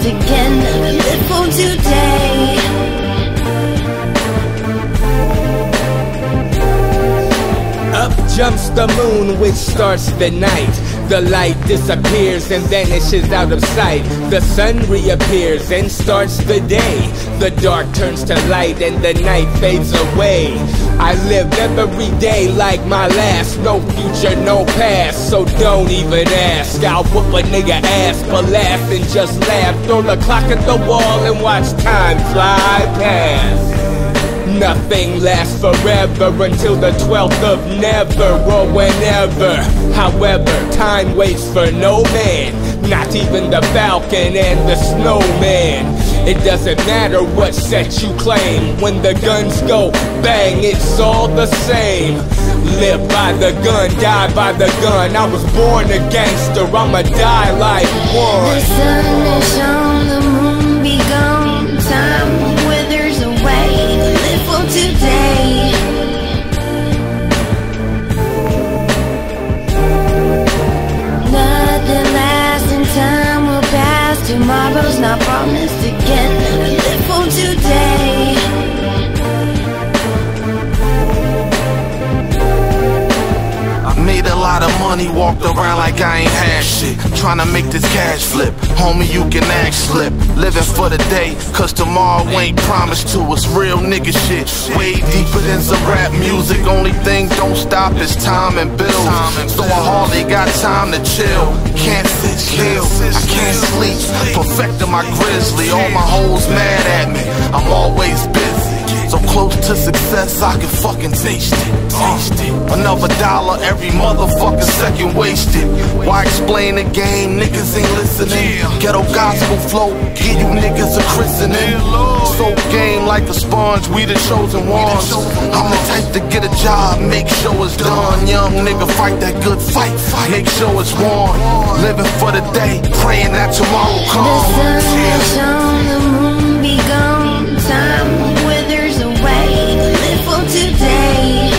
again. Live for today. Up jumps the moon, which starts the night. The light disappears and vanishes out of sight. The sun reappears and starts the day. The dark turns to light and the night fades away. I live every day like my last. No future, no past, so don't even ask. I'll whoop a nigga ass, but laugh and just laugh. Throw the clock at the wall and watch time fly past. Nothing lasts forever until the 12th of never or whenever. However, time waits for no man, not even the falcon and the snowman. It doesn't matter what set you claim. When the guns go bang, it's all the same. Live by the gun, die by the gun. I was born a gangster, I'ma die like one. The sun is shone, the moon be gone. Time withers away. Live for today. Nothing lasts and time will pass. Tomorrow's not promised again. Live for today. Made a lot of money, walked around like I ain't had shit. Tryna make this cash flip, homie, you can act slip. Living for the day, cause tomorrow ain't promised to us. Real nigga shit, way deeper than some rap music. Only thing don't stop is time and bills. So I hardly got time to chill. Can't sit still, I can't sleep. Perfecting my grizzly, all my hoes mad at me. I'm always busy. So close to success, I can fucking taste it. Another dollar every motherfucking second wasted. Why explain the game? Niggas ain't listening. Ghetto gospel flow, give you niggas a christening. So game like a sponge, we the chosen ones. I'm the type to get a job, make sure it's done. Young nigga, fight that good fight, make sure it's won. Living for the day, praying that tomorrow comes. The sun is shone, the moon be gone. Time withers away. Live for today.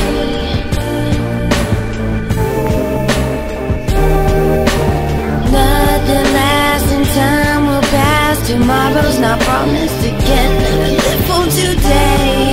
Nothing lasts and time will pass. Tomorrow's not promised again. Live for today.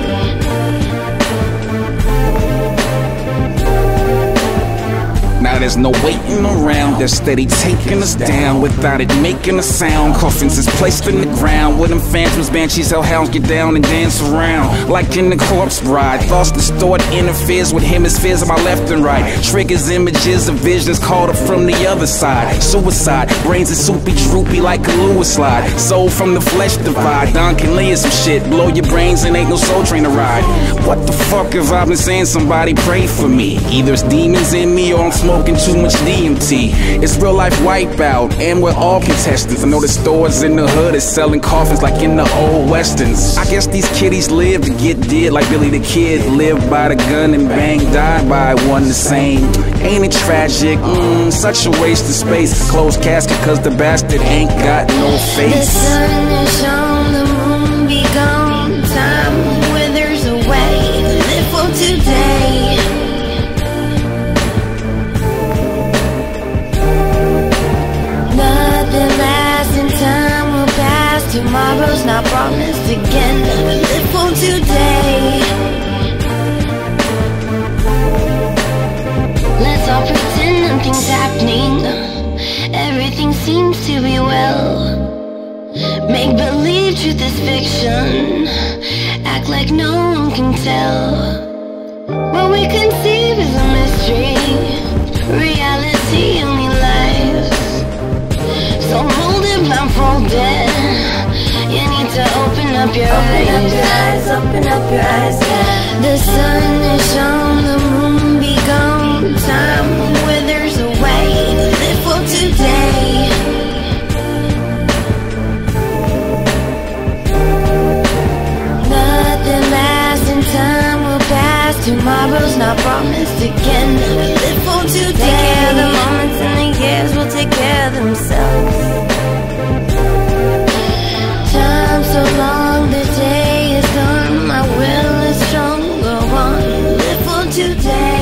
Now there's no waiting around, they're steady taking us down without it making a sound. Coffins is placed in the ground where them phantoms, banshees, hellhounds get down and dance around. Like in the corpse bride, thoughts distorted interferes with hemispheres on my left and right. Triggers images of visions called up from the other side. Suicide, brains are soupy droopy like a Lewis slide. Soul from the flesh divide, Don can lay some shit. Blow your brains and ain't no soul train to ride. What the fuck have I been saying? Somebody pray for me. Either it's demons in me or I'm smoking too much DMT. It's real life wipeout, and we're all contestants. I know the stores in the hood is selling coffins like in the old westerns. I guess these kiddies live to get dead like Billy the Kid. Lived by the gun and bang, died by one the same. Ain't it tragic? Such a waste of space. Closed casket cause the bastard ain't got no face. The sun is shone, the moon be gone. Time withers away. Live for today. Tomorrow's not promised again. Live for today. Let's all pretend nothing's happening. Everything seems to be well. Make believe truth is fiction. Act like no one can tell. What we conceive is a mystery. Reality only lies. So molded, blindfolded. You need to open up your eyes. Open up your eyes. The sun is shone, the moon be gone. Time withers away. Live for today. Nothing lasts and time will pass. Tomorrow's not promised again. Live for today. Take care of the moments and the years will take care of themselves. Time so long, the day is gone. My will is strong. Go on, live for today.